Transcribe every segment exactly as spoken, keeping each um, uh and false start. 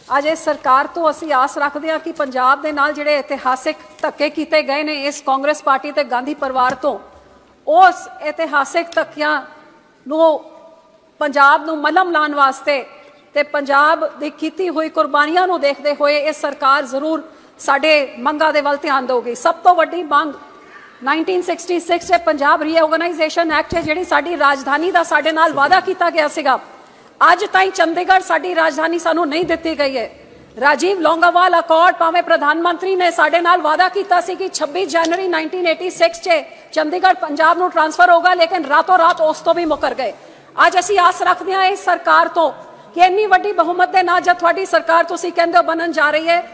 ਅੱਜ ਇਸ ਸਰਕਾਰ ਤੋਂ ਅਸੀਂ ਆਸ ਰੱਖਦੇ ਹਾਂ कि पंजाब ਦੇ ਨਾਲ ਜਿਹੜੇ ਇਤਿਹਾਸਿਕ ਧੱਕੇ ਕੀਤੇ ਗਏ ਨੇ ਇਸ ਕਾਂਗਰਸ ਪਾर्टी ਤੇ ਗਾਂਧੀ ਪਰਿਵਾਰ ਤੋਂ, ਉਸ ਇਤਿਹਾਸਿਕ ਧੱਕਿਆਂ ਨੂੰ पंजाब ਨੂੰ ਮਲਮ ਲਾਉਣ ਵਾਸਤੇ ਤੇ पंजाब ਦੀ ਕੀਤੀ ਹੋਈ ਕੁਰਬਾਨੀਆਂ ਨੂੰ ਦੇਖਦੇ ਹੋਏ ਇਹ ਸਰਕਾਰ ਜ਼ਰੂਰ ਸਾਡੇ ਮੰਗਾਂ ਦੇ ਵੱਲ ਧਿਆਨ ਦੇਊਗੀ। ਸਭ ਤੋਂ ਵੱਡੀ ਮੰਗ नाइनटीन सिक्सटी सिक्स ਦੇ पंजाब रीऑर्गेनाइजेशन एक्ट है, ਜਿਹੜੀ ਸਾਡੀ ਰਾਜਧਾਨੀ ਦਾ ਸਾਡੇ ਨਾਲ ਵਾਅਦਾ ਕੀਤਾ ਗਿਆ ਸੀਗਾ। ਅੱਜ ਤਾਈਂ ਚੰਡੀਗੜ੍ਹ ਸਾਡੀ ਰਾਜਧਾਨੀ ਸਾਨੂੰ ਨਹੀਂ ਦਿੱਤੀ ਗਈ ਹੈ। ਰਾਜੀਵ ਲੌਂਗੋਵਾਲ ਅਕॉर्ड ਭਾਵੇਂ ਪ੍ਰਧਾਨ ਮੰਤਰੀ ਨੇ ਸਾਡੇ ਨਾਲ ਵਾਅਦਾ ਕੀਤਾ ਸੀ ਕਿ छब्बीस जनवरी नाइनटीन एटी सिक्स 'ਚ ਚੰਡੀਗੜ੍ਹ ਪੰਜਾਬ ਨੂੰ ਟ੍ਰਾਂਸਫਰ ਹੋਗਾ, ਲੇਕਿਨ ਰਾਤੋਂ ਰਾਤ ਉਸ ਤੋਂ ਵੀ ਮੁੱਕਰ ਗਏ। ਅੱਜ ਅਸੀਂ ਆਸ ਰੱਖਦੇ ਹਾਂ ਇਸ ਸਰਕਾਰ ਤੋਂ ਕਿ ਇੰਨੀ ਵੱਡੀ ਬਹੁਮਤ ਦੇ ਨਾਲ ਜਦ ਤੁਹਾਡੀ ਸਰਕਾਰ ਤੁਸੀਂ ਕਹਿੰਦੇ ਹੋ ਬਣਨ ਜਾ ਰਹੀ ਹੈ,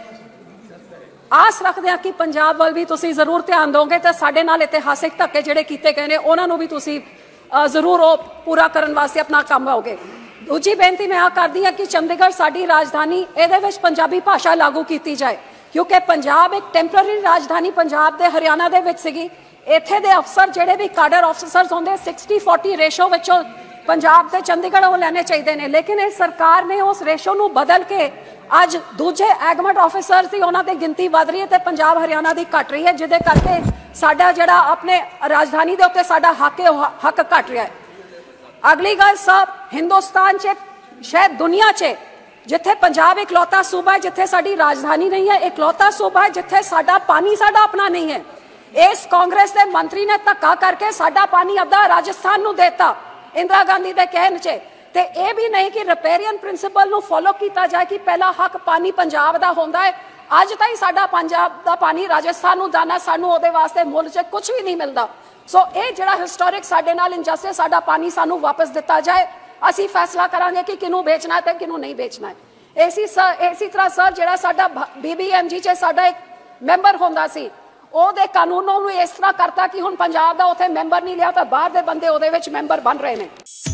ਆਸ ਰੱਖਦੇ ਹਾਂ ਕਿ ਪੰਜਾਬ ਵੱਲ ਵੀ ਤੁਸੀਂ ਜ਼ਰੂਰ ਧਿਆਨ ਦੋਗੇ ਤੇ ਸਾਡੇ ਨਾਲ ਇਤਿਹਾਸਿਕ ਧੱਕੇ ਜਿਹੜੇ ਕੀਤੇ ਗਏ ਨੇ ਉਹਨਾਂ ਨੂੰ ਵੀ ਤੁਸੀਂ ਜ਼ਰੂਰ ਉਹ ਪੂਰਾ ਕਰਨ ਵਾਸਤੇ ਆਪਣਾ ਕੰਮ ਲਾਓਗੇ। ਦੂਜੀ ਬੇਨਤੀ ਮੈਂ ਆ ਕਰਦੀ ਹਾਂ ਕਿ ਚੰਡੀਗੜ੍ਹ ਸਾਡੀ ਰਾਜਧਾਨੀ, ਇਹਦੇ ਵਿੱਚ ਪੰਜਾਬੀ ਭਾਸ਼ਾ ਲਾਗੂ ਕੀਤੀ ਜਾਏ, ਕਿਉਂਕਿ ਪੰਜਾਬ ਇੱਕ ਟੈਂਪਰੇਰੀ ਰਾਜਧਾਨੀ ਪੰਜਾਬ ਦੇ ਹਰਿਆਣਾ ਦੇ ਵਿੱਚ ਸੀਗੀ। ਇੱਥੇ ਦੇ ਅਫਸਰ ਜਿਹੜੇ ਵੀ ਕਾਡਰ ਆਫਿਸਰਸ ਹੁੰਦੇ ਸਿਕਸਟੀ ਫੋਰਟੀ ਰੇਸ਼ੋ ਵਿੱਚੋਂ ਪੰਜਾਬ ਤੇ ਚੰਡੀਗੜ੍ਹ ਉਹ ਲੈਣੇ ਚਾਹੀਦੇ ਨੇ, ਲੇਕਿਨ ਇਹ ਸਰਕਾਰ ਨੇ ਉਸ ਰੇਸ਼ੋ ਨੂੰ ਬਦਲ ਕੇ ਅੱਜ ਦੂਜੇ ਐਗਮੈਂਟ ਆਫਿਸਰਸ ਦੀ ਉਹਨਾਂ ਦੀ ਗਿਣਤੀ ਵਧ ਰਹੀ ਹੈ ਤੇ ਪੰਜਾਬ ਹਰਿਆਣਾ ਦੀ ਘਟ ਰਹੀ ਹੈ, ਜਿਹਦੇ ਕਰਕੇ ਸਾਡਾ ਜਿਹੜਾ ਆਪਣੇ ਰਾਜਧਾਨੀ ਦੇ ਉੱਤੇ ਸਾਡਾ ਹੱਕ ਹੈ ਉਹ ਹੱਕ ਘਟ ਰਿਹਾ ਹੈ। ਅਗਲੀ ਗੱਲ ਸਭ ਹਿੰਦੁਸਤਾਨ 'ਚ ਸ਼ਾਇਦ ਦੁਨੀਆ 'ਚ ਜਿੱਥੇ ਪੰਜਾਬ ਇਕਲੌਤਾ ਸੂਬਾ ਹੈ ਜਿੱਥੇ ਸਾਡੀ ਰਾਜਧਾਨੀ ਨਹੀਂ ਹੈ, ਇਕਲੌਤਾ ਸੂਬਾ ਹੈ ਜਿੱਥੇ ਸਾਡਾ ਪਾਣੀ ਸਾਡਾ ਆਪਣਾ ਨਹੀਂ ਹੈ। ਇਸ ਕਾਂਗਰਸ ਦੇ ਮੰਤਰੀ ਨੇ ਧੱਕਾ ਕਰਕੇ ਸਾਡਾ ਪਾਣੀ ਅੱਧਾ ਰਾਜਸਥਾਨ ਨੂੰ ਦੇਤਾ इंदिरा गांधी के कहने च, ते ये भी नहीं कि रिपेरियन प्रिंसिपल नूं फॉलो किया जाए कि पहला हक पानी पंजाब दा होंदा है। अज ताईं साडा पंजाब दा पानी राजस्थान नूं जाना, सानूं उहदे वास्ते मुल च कुछ भी नहीं मिलता। सो ये जिहड़ा हिस्टोरिक साडे नाल इनजस्टिस, साडा पानी सानूं वापस दिता जाए, असीं फैसला करांगे कि किनूं बेचना है ते किनूं नहीं बेचना है। इसी सर इसी तरह सर जिहड़ा साडा बी बी एम जी च साडा एक मैंबर होंदा सी, ਉਹਦੇ ਕਾਨੂੰਨਾਂ ਨੂੰ ਇਸ ਤਰ੍ਹਾਂ ਕਰਤਾ ਕਿ ਹੁਣ ਪੰਜਾਬ ਦਾ ਉੱਥੇ ਮੈਂਬਰ ਨਹੀਂ ਲਿਆ ਤਾਂ ਬਾਹਰ ਦੇ ਬੰਦੇ ਉਹਦੇ ਵਿੱਚ ਮੈਂਬਰ ਬਣ ਰਹੇ ਨੇ।